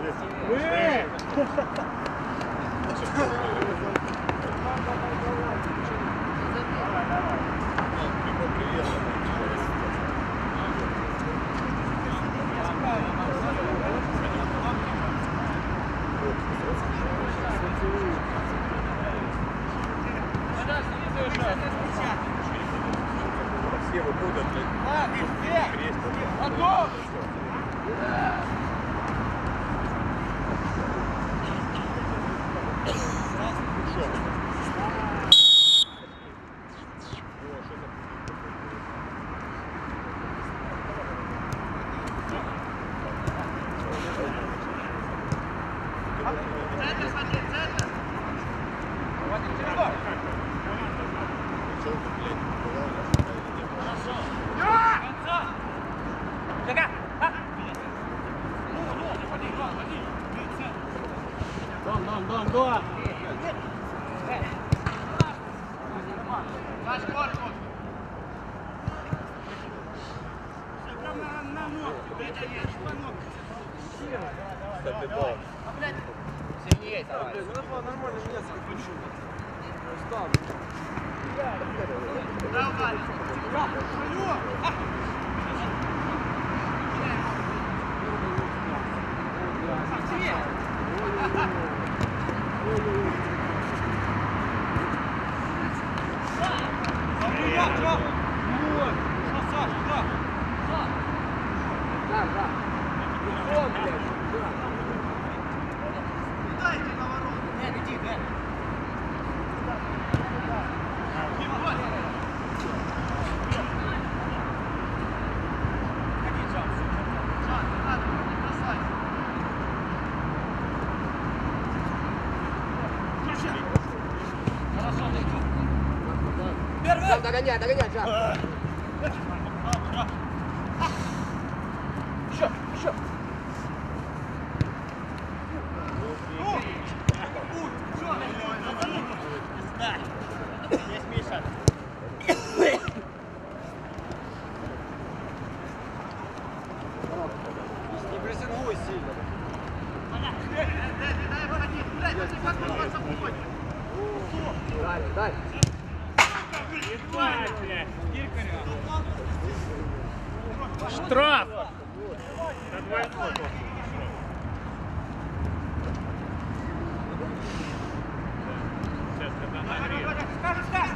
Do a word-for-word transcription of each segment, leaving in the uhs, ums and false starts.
Все выходят, блядь. Готов! Центр, смотри, центр! Дом, дом, дом, дом! Ваш корпус! Сильнее, давай. Нормально, меня закручу. Устал. Да, ударил. Догоняй, догоняй, Жак. Еще, еще. Есть Миша. Не прессингуй сильно. Дай выходи, дай, смотри, как он вас обходит. Далее, далее. Штраф! Скажи, скажи!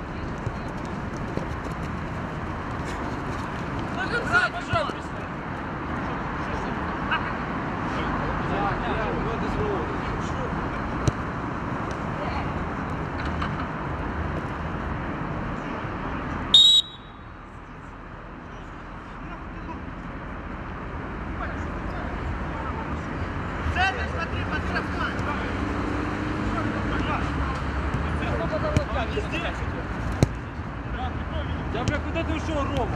Центр, смотри, под штрафной! Я, бля, куда ты ушел, Рома?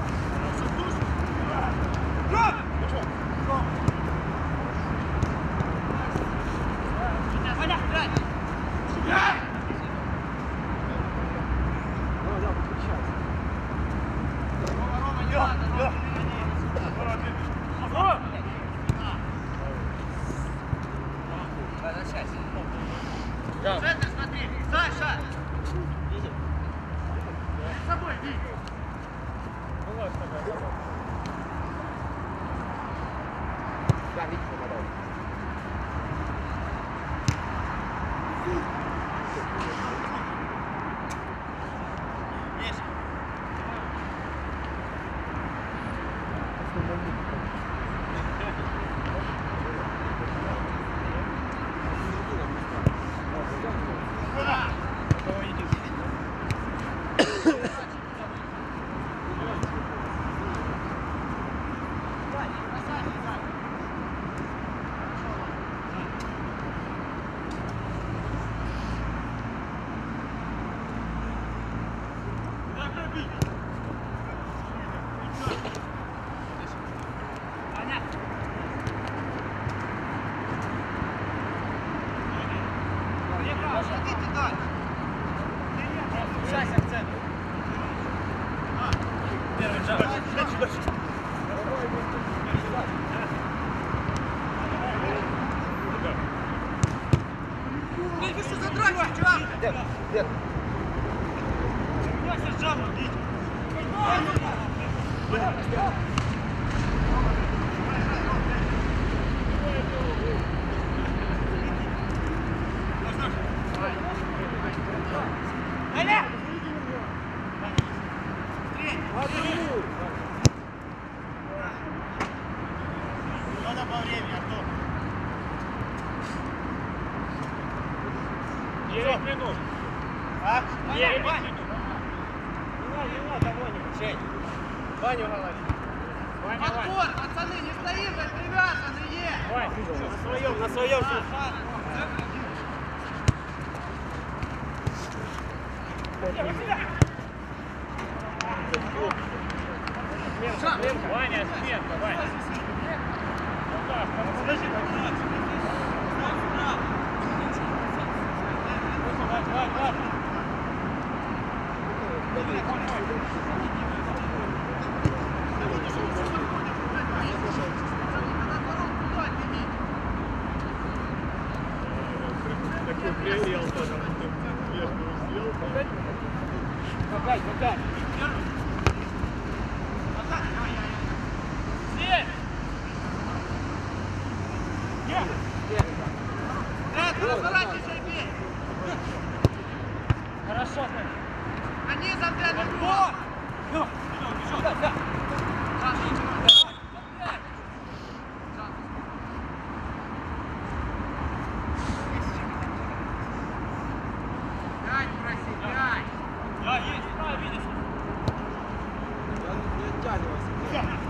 Центр, смотри! Саша! Перед собой, иди! Да, видишь, помогал. Миша! Идите дальше! Сейчас акцент! Первый шаг! Дальше, дальше! Дед, дед. Надо по времени, Артур. девять минут. А? девять Вань, минут. Не надо, не надо, Ваня. Жень, Ваню говори. Ваня, Ваня. Отбор, пацаны, не стоим, как привязанные. Вань, На своем, на своем. Ваня, сменка, Ваня. Такой пригрел тоже. Опять, опять. Хорошо, Они за пятый Ну, Да, да. Пять, проси, пять. да, есть, да, видишь. Я не оттягивайся.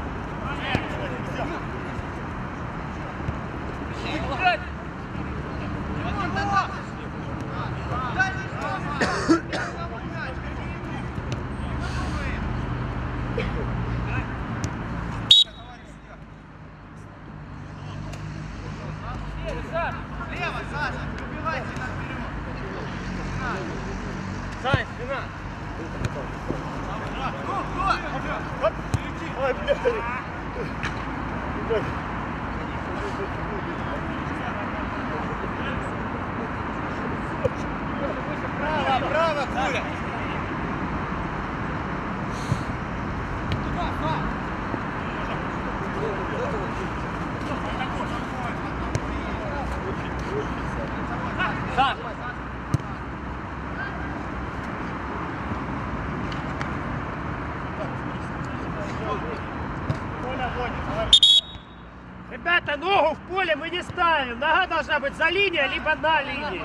Лево, Саша, убивайте нас вперед. Сань, спина. Ой, блядь. Право, право, Куля. Так. Ребята, ногу в поле мы не ставим. Нога должна быть за линией, либо на линии.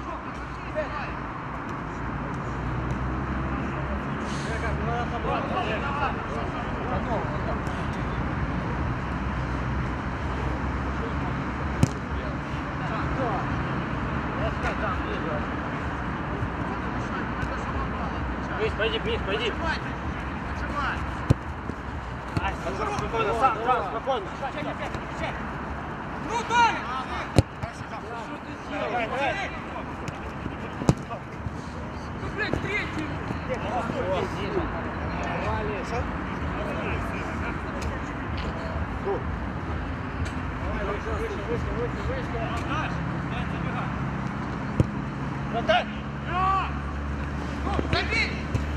Миш, пойди, Миш, пойди. Отжимай. Ай, спокойно, сам, сам, спокойно. Ну, дай! Давай, давай. Ну, блядь, третий! Вратарь! Забей!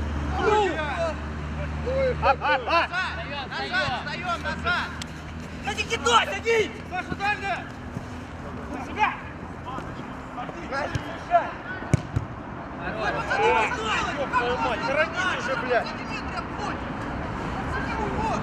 Ап, ап, ап! Назад, встаем, назад! Да не кидай, садись! Саша, дальше! Себя! Ой, пацаны, вы сделали! Ёб твою мать, хранить уже, блядь! Сантиметров путь! Пацаны, уход!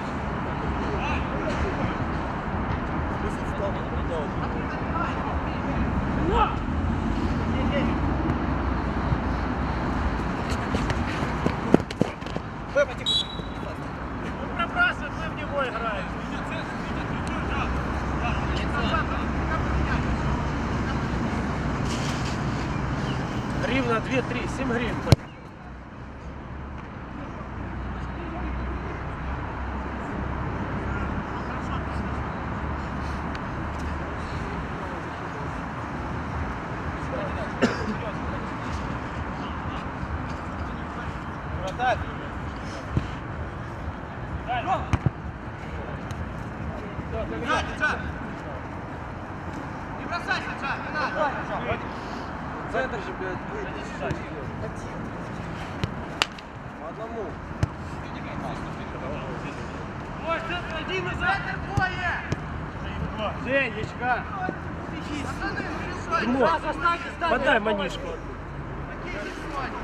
Пробрасывает, мы в него играем. Гривна две-три, семь гривен. Вратарь! Надо, Джа! Не бросайся, Джа, не надо! Центр же, блядь, выйди. По одному. Ой, центр один назад. Центр двое! Женечка! Пацаны, решай! Сразу подай манишку. Такие же сегодня.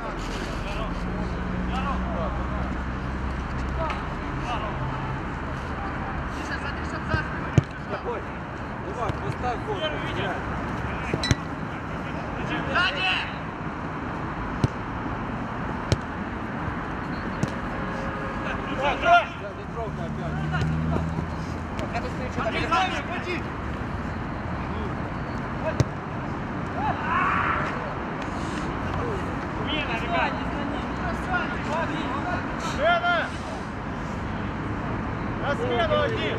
Миша, смотри, чтоб за спину не убежал. Давай, поставь гол. Сзади! Да, не трогай опять. Смотри, сзади, пойди! Смена, ребят. Красавчик! Смена. На смену один.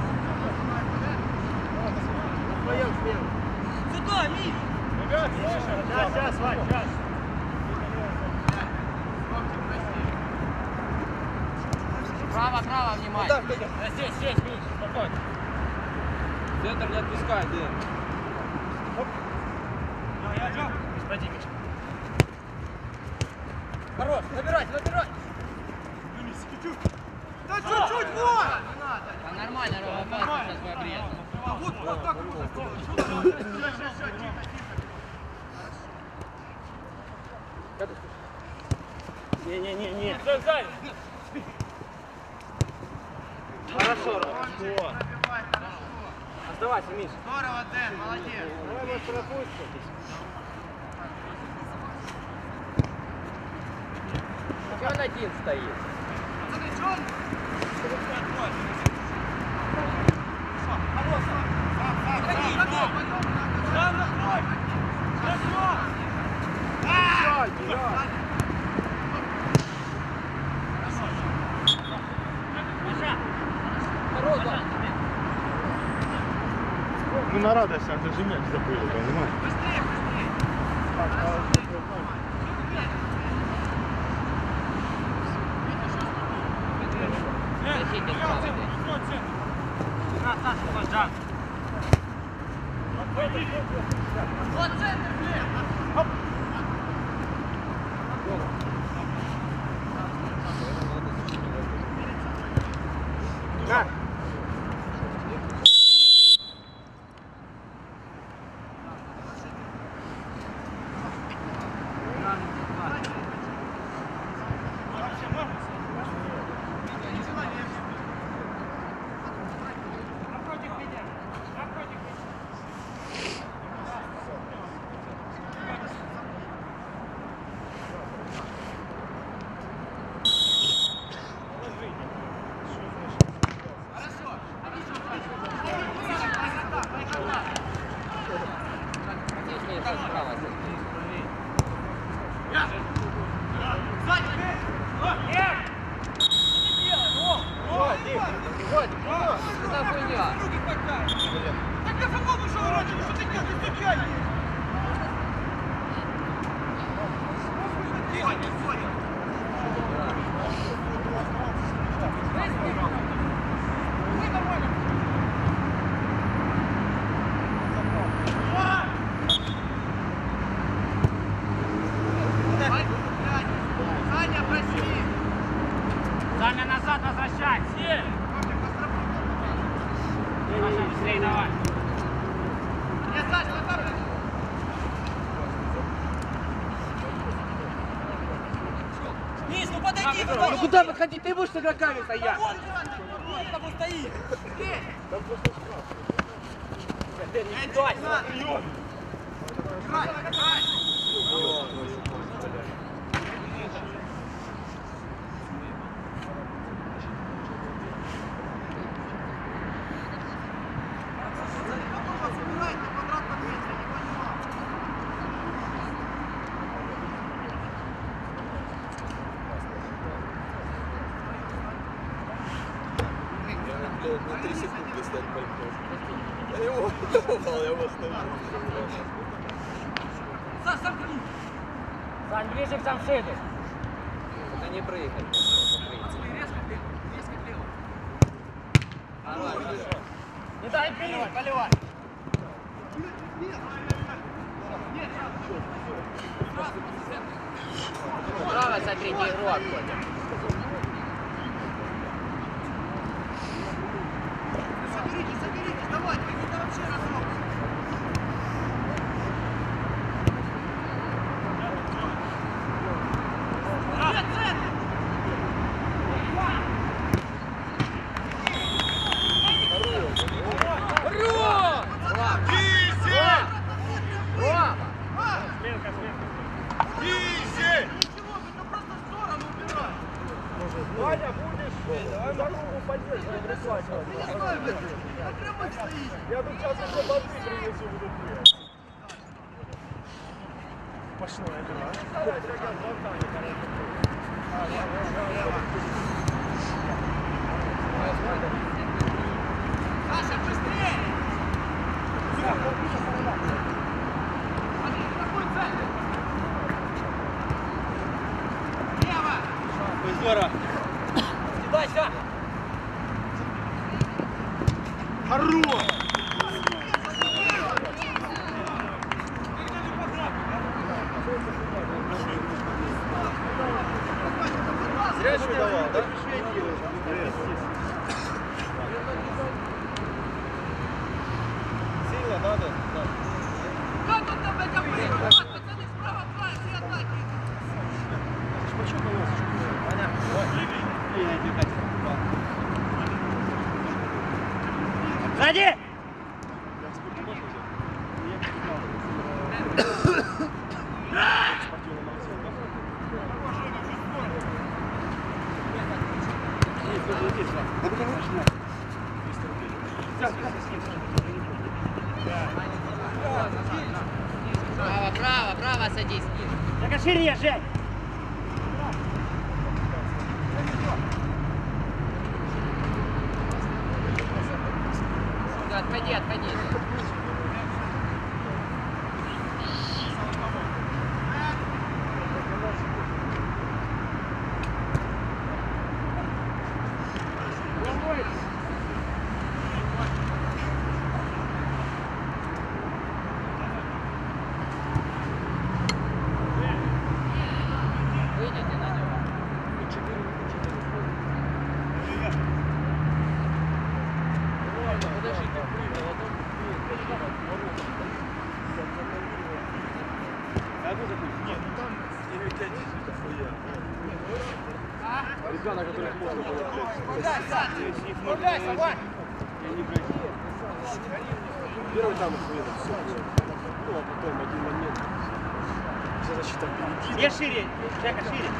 Вдвоем смело. Сюда, Миш! Ребят, слышишь? Сейчас, сейчас, Вань, сейчас. Право, право, внимание! Здесь, здесь, Миш, спокойно. Центр не отпускай, Дэн. Господи, Миша. Хорош, набирай, набирай! Да чуть-чуть, вот! Да нормально, Рома, пас сейчас вы обрезал. А вот, вот так вот. Не-не-не-не. Сзади. Хорошо, Рома. Пробивай, хорошо. Оставайся, Миша. Здорово, Дэн, молодец. Давай вас пропустим. Чего он один стоит? Пацаны, что он? Заходи, заходи, пойдем. Сам накрой. Хорош, да. Мы на радость даже мяч забыли, понимаешь? Быстрее, быстрее. Защитник справа, Дэн. На, Саша, Ванжан. Вот центр, блин. На. Здесь мне справа. Что за хуйня? Так я футбол ушел раньше, что ты делаешь? Ты пьяный. Тихо, не сходи. Вы нормально. Саня, прости. Саня, назад возвращай. Все. Саша, быстрее давай. Я, Саша, на камеру. Миш, ну подойди, Ну куда подходить? Ты будешь с игроками стоять. вон он с тобой стоит. Здесь. Играй, играй. На три секунды стать пальцом. Я его давал, я его оставил. Сань, ближе к Самшиду. Это не прыгай. Не дай пилить. Поливай. Право смотрите, игрок ходит. Соберитесь, соберитесь, давайте, какие-то вообще разрок. Нет, центр! Ура! Рома! Сменка, сменка. Ничего, это просто в сторону убирай. Ваня, будешь за руку поддерживать, прихватывать. Ты не знаю, блядь, на прямой стоишь. Я тут сейчас еще воды принесу, буду пить. Пошло, это раз. Саша, быстрее! Смотри, какой центр? Лево! Здорово. Сюда, сюда! Хорош! Зря что давал, да? Сильно надо? Да. Как он там это было? Пацаны, справа край, все атаки! Сзади! Право, право, право садись. Так шире, Жень! Отходи, отходи. Выйдите на него. Нет, ну там девять пять это хуя. Ребята, которых можно было, блядь, Справляйся, Вань! и они, блядь, первый там охуенно, все, ну, а потом один момент, вся защита впереди. Где шире? Жека, шире.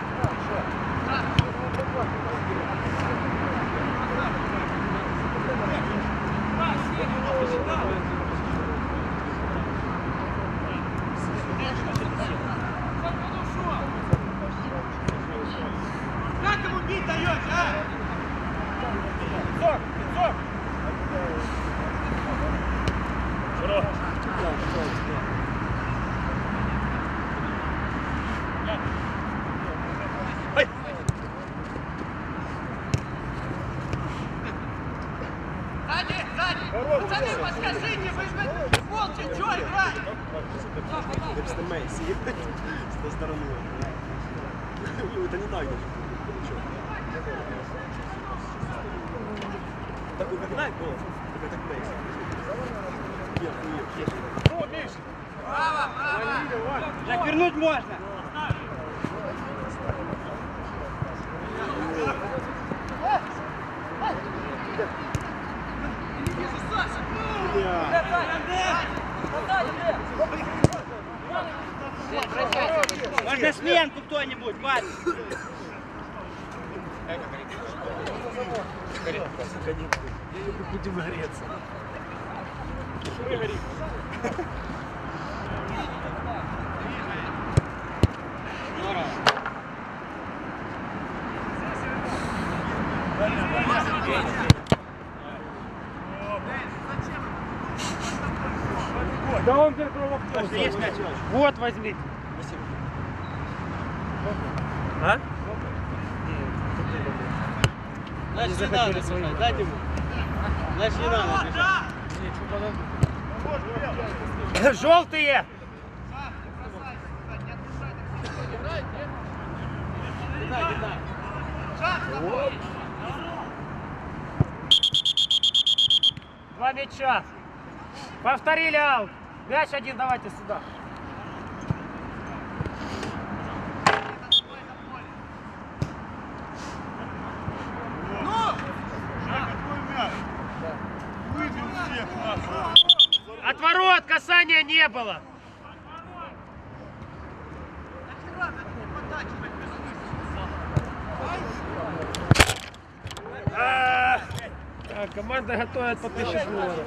Как ему бить даешь, а? Пинцок, пинцок! Здорово. Ой! Сзади, сзади! Пацаны, подскажите, вы же молча, чё играете? Написано Мейси. С той стороны. Ну, это не так даже. Так угадать было. Это так Мейси. Нет, нет. Ну, Миш, Право, право! Так вернуть можно. Не вижу, Саша! Возвращайся. Можно сменку кто-нибудь, Вань. будем гореться. Да он теперь Есть мяч? Вот, возьми. А? Значит, не надо бежать, дайте ему. Значит, не надо бежать. Желтые! Два мяча. Повторили аут. Мяч один давайте сюда. От ворот касания не было. А, команда готовит по тысяче долларов.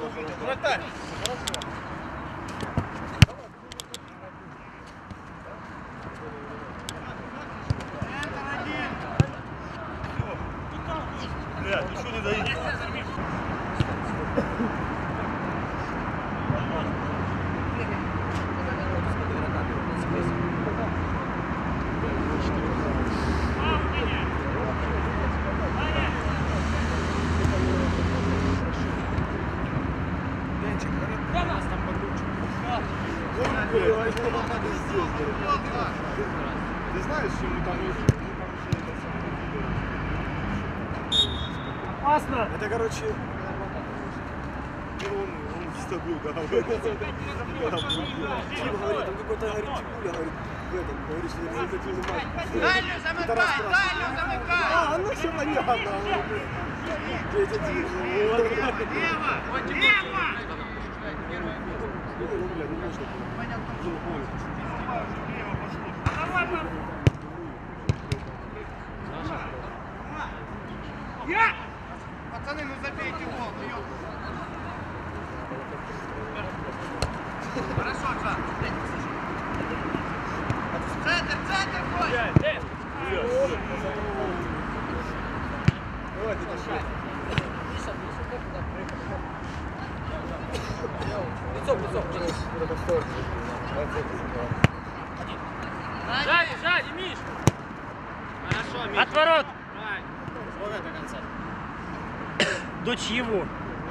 Ты знаешь, ему там Опасно. это, короче, он, он стабил, да. Тим говорит, там какой-то, говорит, Тимуля, говорит, в этом, говорит, что результативный матч. Дальнюю замыкай, дальнюю замыкай! А, ну все понятно. Дети, Лево! Лево! Я! Пацаны, ну забейте гол, ну ёп. Хорошо, Джан. Центр, центр, бой! Давай, ты дошли. Лицо, лицо. Сзади, сзади, Миш. Хорошо, Миш. От ворот. Правильно. До конца. До чьего?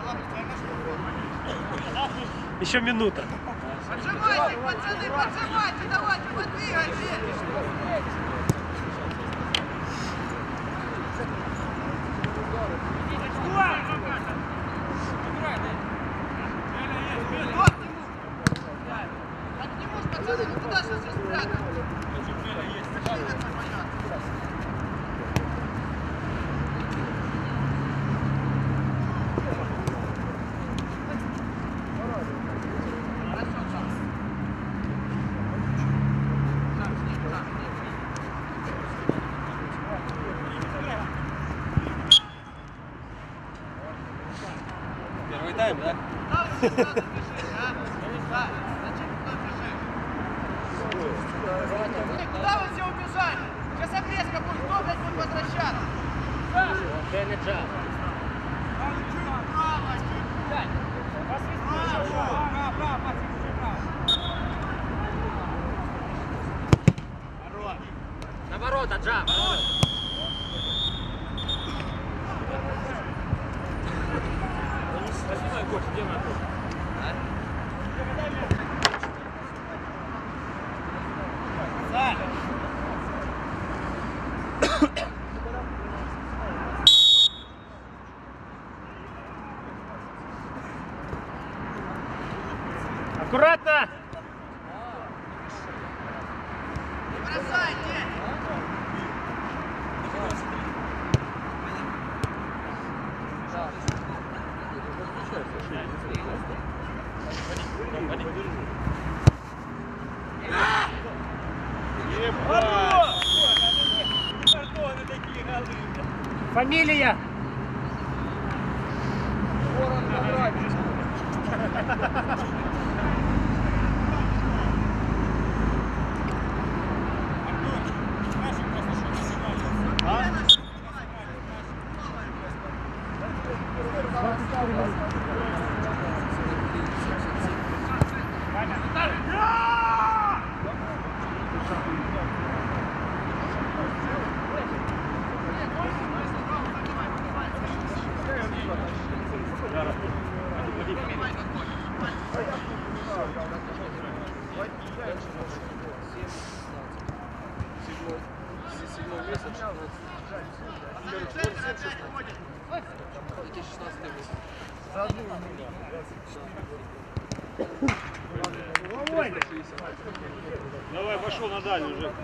Еще минута. Поджимайте, пацаны, поджимайте, давайте, подвигайте! Отнимусь, пацаны, ну куда сейчас все спрятать? Первый тайм, да? Куда вы все убежали? Сейчас обрезка будет, кто, блядь, будет возвращаться? Денеджа. На ворота, Джа, ворота. Аккуратно. Бросайте! Фамилия. Седьмой месяц. Домой! Давай, пошел на дальний уже.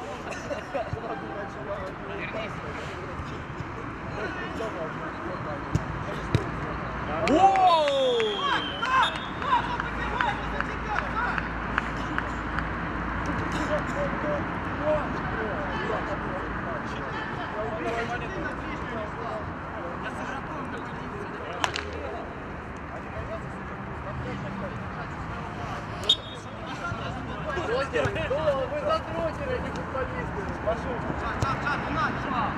Вы задротили, не футболисты. Пошел. Ча, ча, не надо, ча.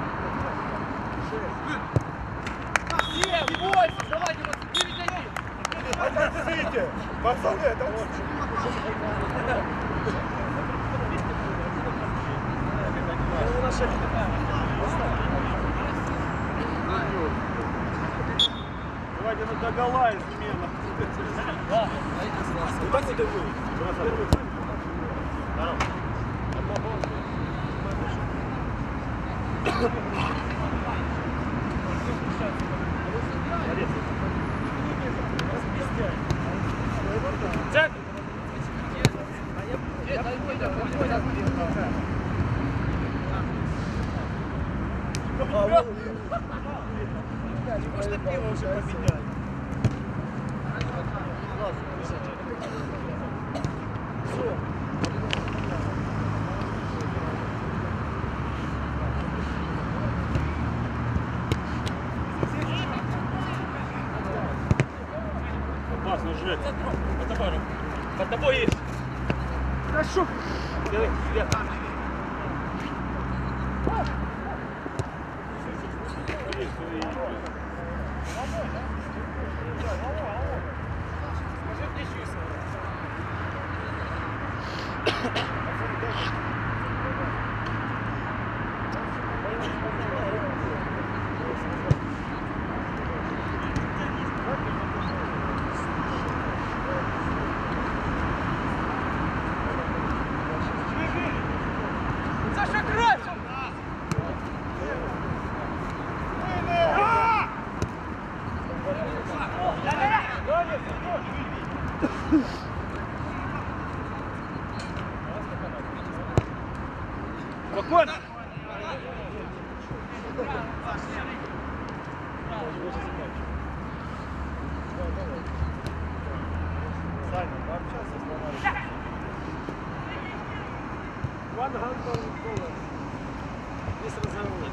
Семь, восемь, давайте, вот, девять один. Отойдите! Пацаны, это лучше. Давайте на догола измена. Ну так вот и вы. Центр! Можно пиво уже поменять? Опасно, Жек. Под тобой. Под тобой есть. Хорошо. Вверх, вверх. Саша, кровь! Спокойно. Саня, пообщался с товарищем. One hundred долларов. Есть разговор,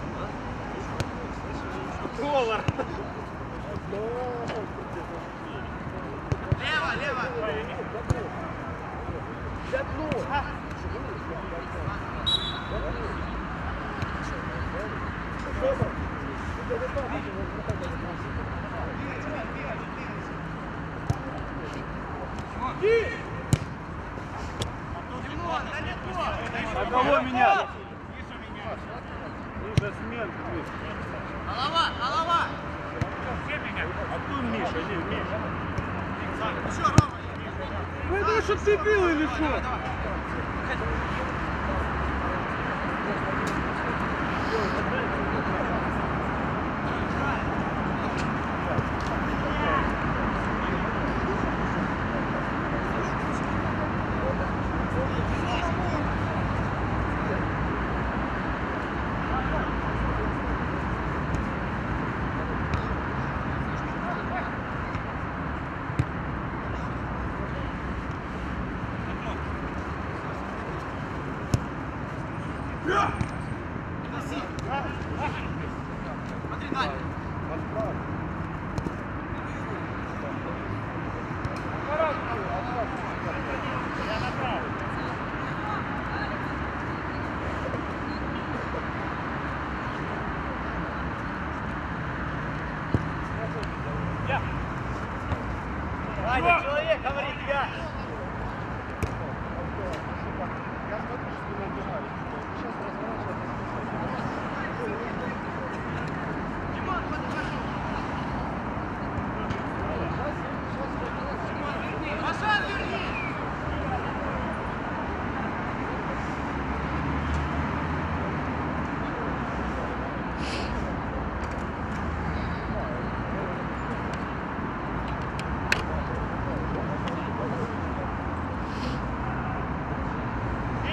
а? Доллар. Лево, лево! А кого менять? Миша, сменка, Миша. Голова, голова! А кто Миша? Не, Миша. Что, Рома? Вы это что, дебил или что? Смотри, дальше. Я направо. Я. Ваня, человек говорит, я. Я смотрю, что вы набираете. Сейчас разворачиваете.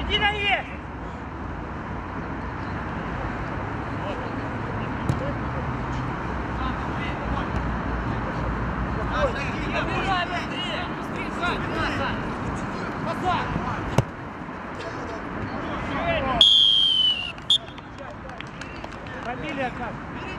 Середина есть! Набирай быстрее! Быстрее, Сань! Сань! Назад! Фамилия как?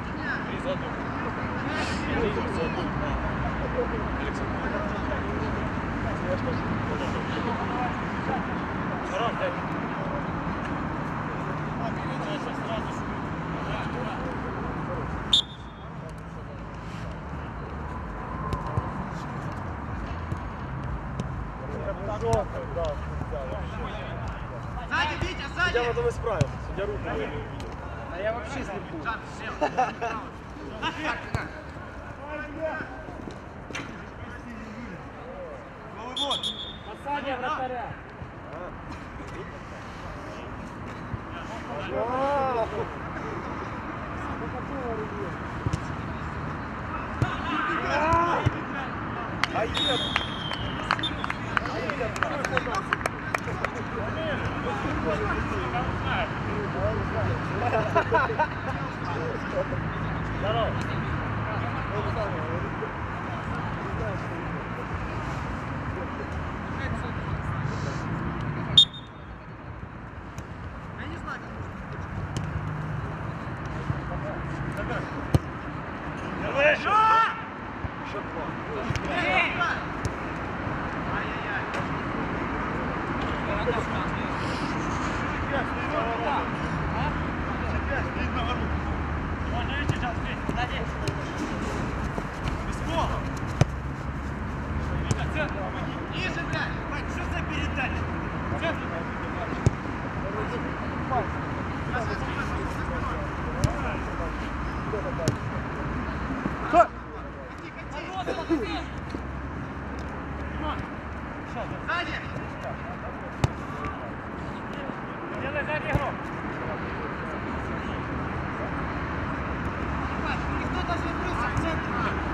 Сзади, Витя, сзади! Я в этом и справился. Судья руку не увидел. А я вообще слепую. Посадя вратаря. Ниже, блядь! Что за передача? Сзади! Делай задний игрок. Никто даже не брился в центр.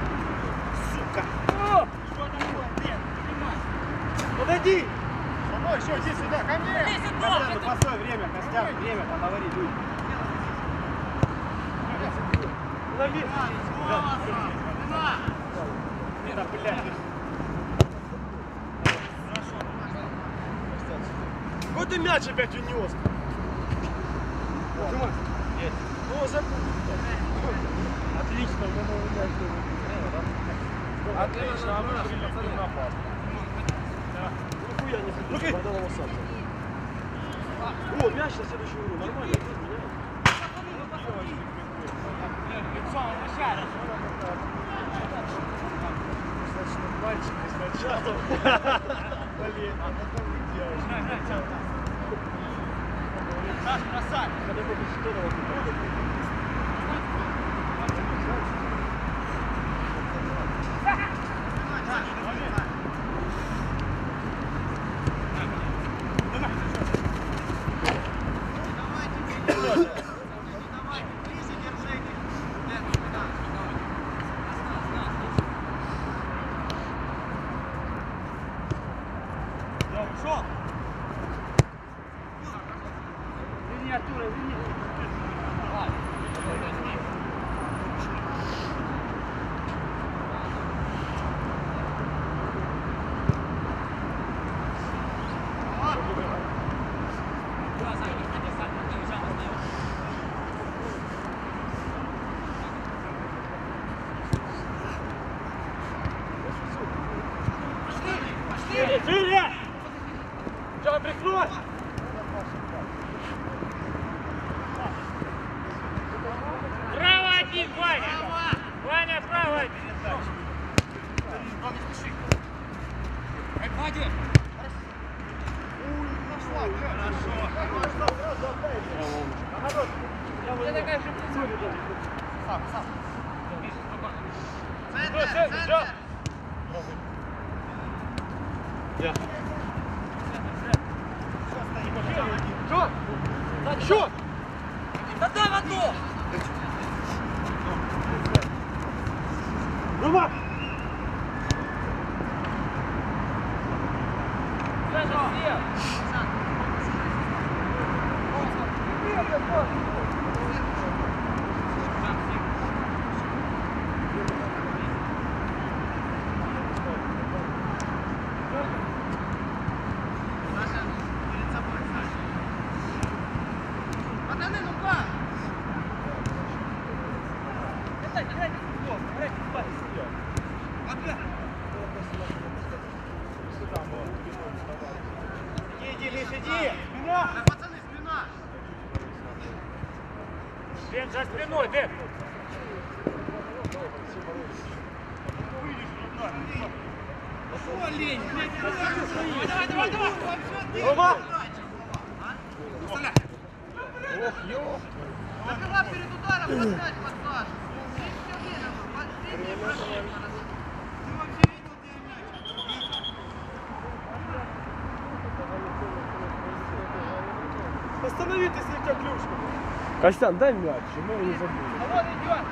Подойди! Домой, еще, иди сюда, ко мне! Иди сюда! Костян, ну постой, время, Костян, время, там говори, люди. Лови! Да, блядь. Вот ты мяч опять унес. Есть. Ну, забудь. Отлично, мы новый мяч. Отлично, а мы решили напад. Нихуя не футбол, подал его сам. О, мяч на следующую игру, нормально, здесь меняет. Мальчики сначала. Блин, а потом делаешь. Саш, бросай! Когда будет здорово. Извини, Артур, извини. Шире! Что, прикрой! Право один, Ваня! Ваня, право один! Вадик! Я такая же Сам, сам. Центр, центр! Я. Что? Что? Да дай в одно! Рома! Саша, съел! Иди, иди, Лиш, иди! Пацаны, спина! Дэн, за спиной, Дэн. О, лень! Давай, давай, давай! Рома! Оставляй! Ох, ё! Забила перед ударом, подсядь под Сашу. Ты все время, последний прошли. Ты вообще видел, где мяч? Останови ты слегка клюшку. Костян, дай мяч, мы его не забудем. А вот идет!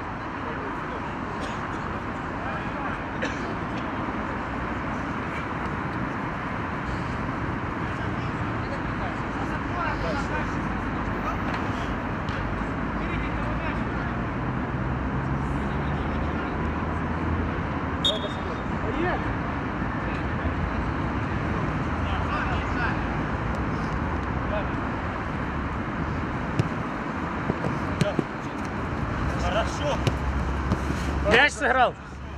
Хорошо. Мяч сыграл.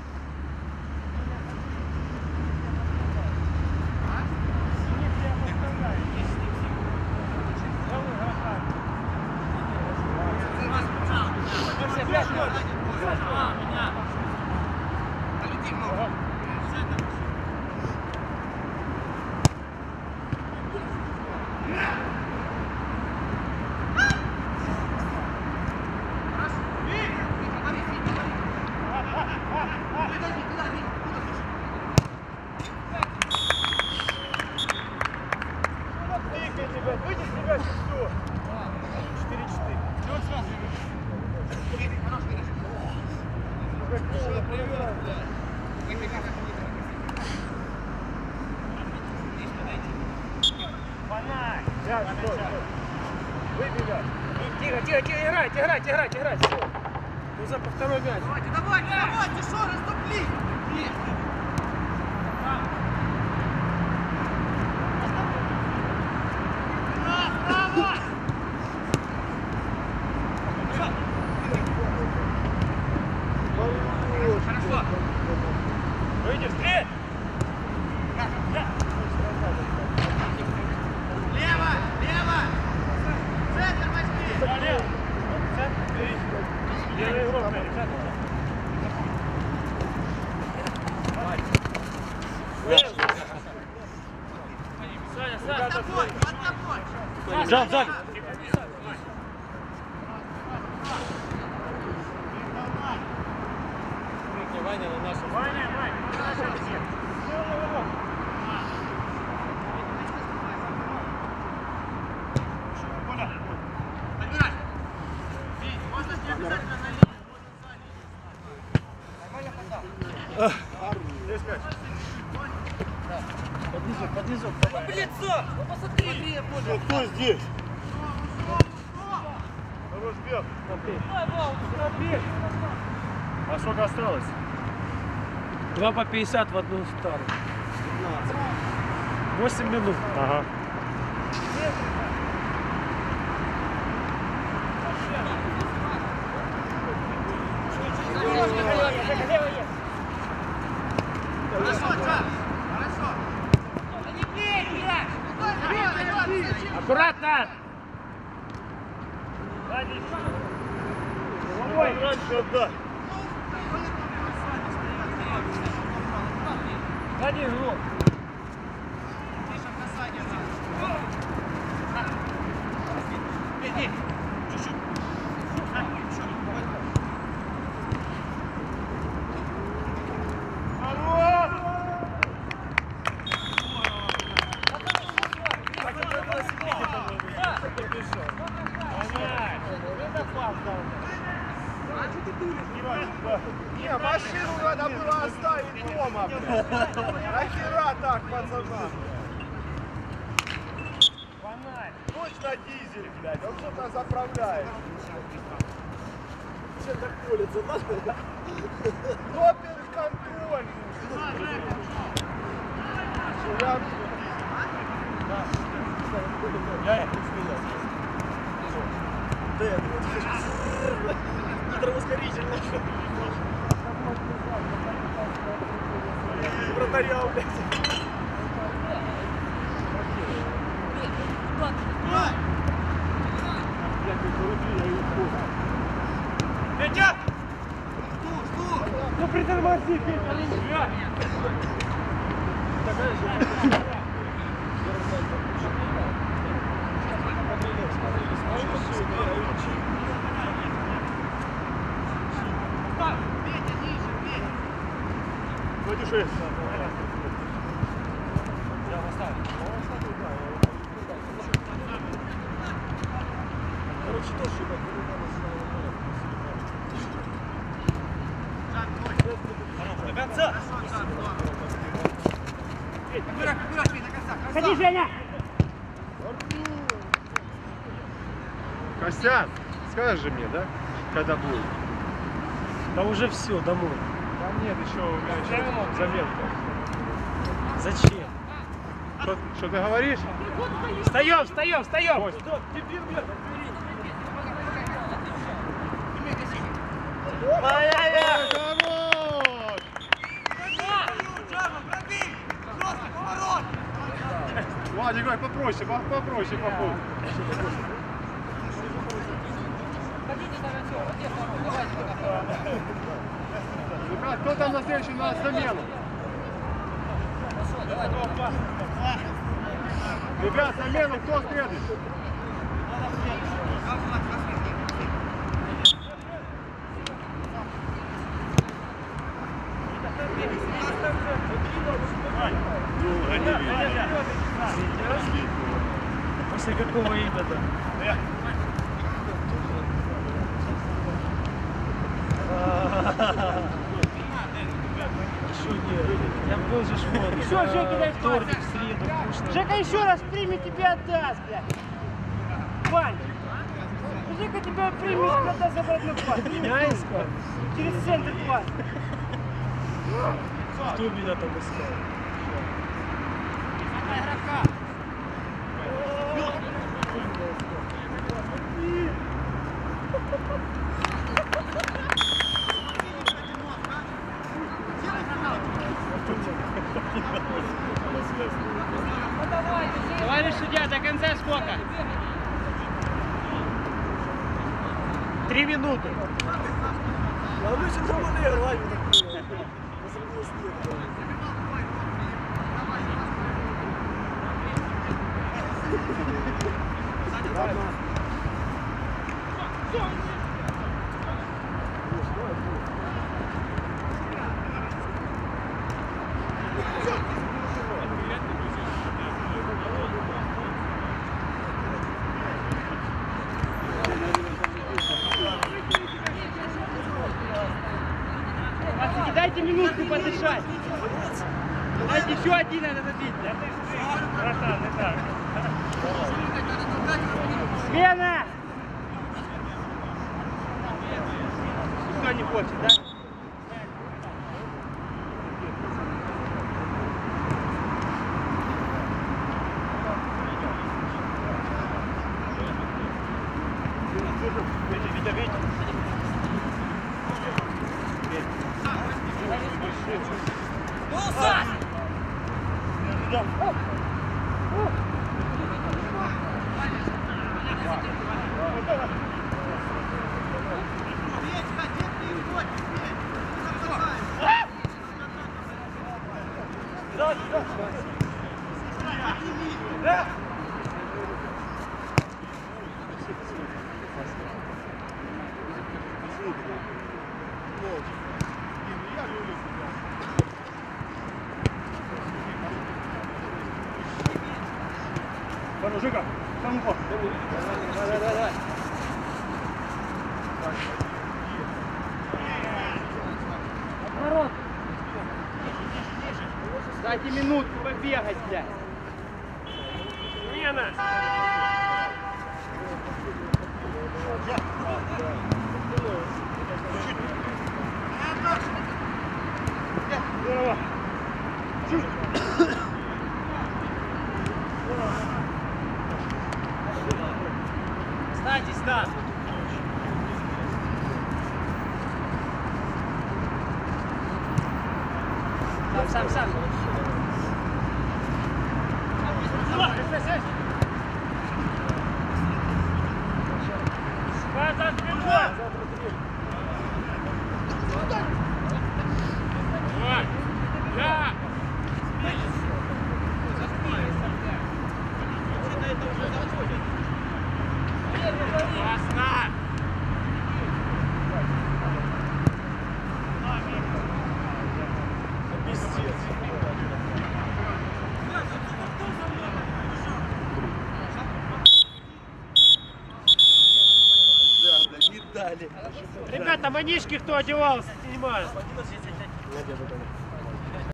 Выйди с тебя, все. четыре-четыре. Фонарь. Мяч, стой, стой. Выбей мяч. Тихо, тихо, тихо, играть, играть, играть, играть. Все. Ну за второй мяч. Давайте, давайте, давайте, что, расступли! Хорошо! Выйди, вперед! Лево! Лево! Центр возьми! Лево! Левый игрок, ребята. Саня, Саня! Под тобой! Под тобой! Жал, жал! Ваня на нашу. Ваня, Ваня! Подбирай! Вить, можно не обязательно на линию, можно сзади. Здесь мяч. Поднизу, поднизу. В лицо! Ну посмотри! Ну, кто здесь? Хорош бег. А сколько осталось? Два по пятьдесят в одну сторону. Восемь минут. Ага. Хорошо, Джан! Хорошо! Да не бей, блядь! Зачем? Аккуратно! Ой, раньше отдай. Один игрок. Тише касание надо. Беги! Чуть-чуть. Не, машину надо было оставить дома, блядь. Нахера так, пацана? Фонарь. Ну, Точно дизель, блядь, он что-то заправляет. Че так колется, да? Допинг контроль. Я Да, я думаю, гидроускоритель нашел. Протарял, блядь. Петя! Жду, жду! Ну притормози, Петя! Петя, ниже, Петя! Вадюши. Короче, тоже До конца! Аккуратно, аккуратно, до конца! Ходи, Женя! Костян, скажешь же мне, да? Когда будет? Да уже все, домой. Там нет, еще у меня еще заметка. Зачем? Что, что ты говоришь? Встаем, встаем, встаем! Кость. Ай-яй-яй! Хорош! Джама, пробей! Жестко, поворот! Владик, давай попроще, по- попроще попробуй. Ребят, кто там на следующий на замену? Ребят, замену кто следующий? Долго не видно. После какого именно? Что нет? Я был же шмот. Еще, Жека, дай вторник, в среду, вкусно. Жека еще раз примет, тебе отдаст, блядь. Вань, Жека тебя примет, когда забрать на пас. Меня искал? Через центр пас. Кто меня там искал? Товарищ судья, до конца сколько? Три минуты. А вы что думали, рвать такое? Посреди снега. Пацаны, дайте минутку подышать. Давайте еще один надо забить. Братан, не так. Смена! Никто не хочет, да? Ладно, Жека, там упал. Давай, давай, давай. Отворот. Дайте минутку побегать, блядь. Смена! Здорово. Чуть. Останьтесь там. Сам, сам, сам. За спиной. Давай. Да. Классно. Да, да, не дали. Ребята, манишки кто одевался, снимают. Надежда.